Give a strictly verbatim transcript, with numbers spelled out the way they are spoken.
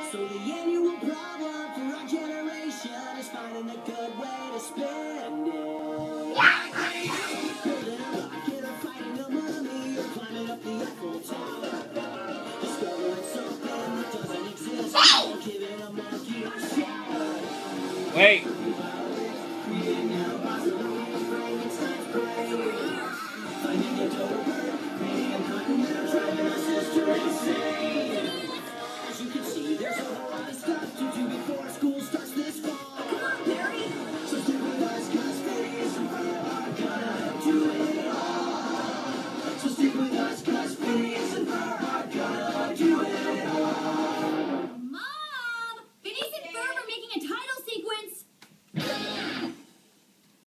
So the annual problem for our generation is finding a good way to spend it. Building a rocket or fighting a mummy or climbing up the Eiffel Tower. Discovering something that doesn't exist. Giving a monkey a shower. Wait.